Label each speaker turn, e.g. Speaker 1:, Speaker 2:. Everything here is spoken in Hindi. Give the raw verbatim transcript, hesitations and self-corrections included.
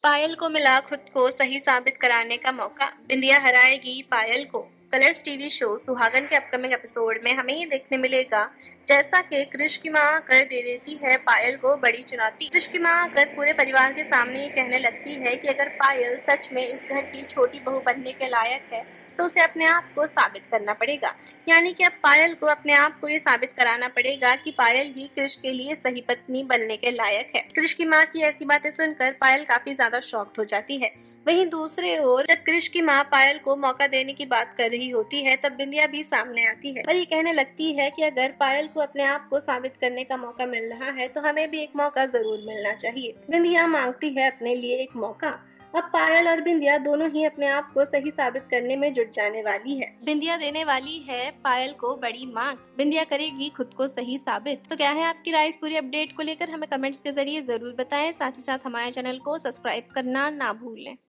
Speaker 1: पायल को मिला खुद को सही साबित कराने का मौका, बिंदिया हराएगी पायल को। कलर्स टीवी शो सुहागन के अपकमिंग एपिसोड में हमें ये देखने मिलेगा जैसा कि कृष की मां कर दे देती है पायल को बड़ी चुनौती। कृष की मां आकर पूरे परिवार के सामने ये कहने लगती है कि अगर पायल सच में इस घर की छोटी बहू बनने के लायक है तो उसे अपने आप को साबित करना पड़ेगा। यानी कि अब पायल को अपने आप को ये साबित कराना पड़ेगा कि पायल ही कृष के लिए सही पत्नी बनने के लायक है। कृष की मां की ऐसी बातें सुनकर पायल काफी ज्यादा शॉक्ड हो जाती है। वहीं दूसरे ओर जब कृष की मां पायल को मौका देने की बात कर रही होती है तब बिंदिया भी सामने आती है और ये कहने लगती है कि अगर पायल को अपने आप को साबित करने का मौका मिल रहा है तो हमें भी एक मौका जरूर मिलना चाहिए। बिंदिया मांगती है अपने लिए एक मौका। अब पायल और बिंदिया दोनों ही अपने आप को सही साबित करने में जुट जाने वाली है। बिंदिया देने वाली है पायल को बड़ी मात, बिंदिया करेगी खुद को सही साबित। तो क्या है आपकी राय इस पूरी अपडेट को लेकर, हमें कमेंट्स के जरिए जरूर बताएं। साथ ही साथ हमारे चैनल को सब्सक्राइब करना ना भूलें।